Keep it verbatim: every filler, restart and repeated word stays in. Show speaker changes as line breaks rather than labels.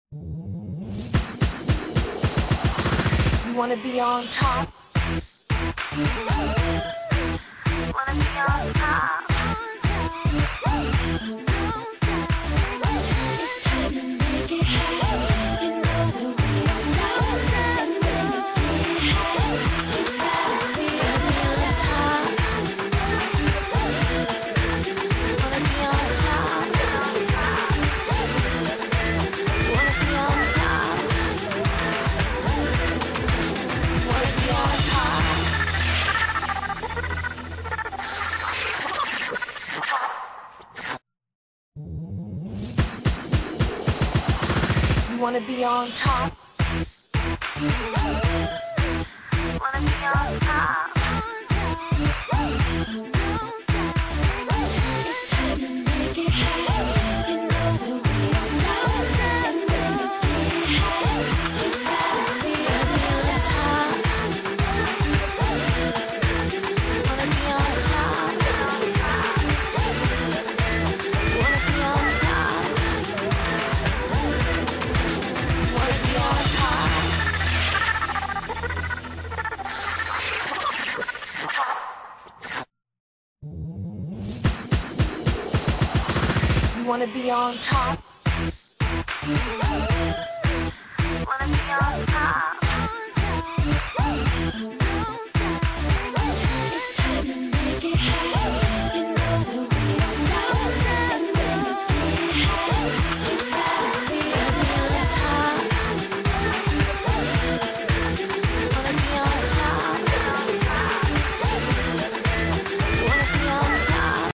You wanna be on top? Wanna be on top? It's time to make it happen. You know that we don't stop. And when you get high, you gotta be on top. Wanna be on top? Wanna be on top? Wanna be on top? You wanna be on top? Wanna be on top? It's time to make it happen. You know that we don't stop. And when you get high, you gotta be on top. Wanna be on top? Wanna be on top? Wanna be on top? You wanna be on top? Wanna be on top?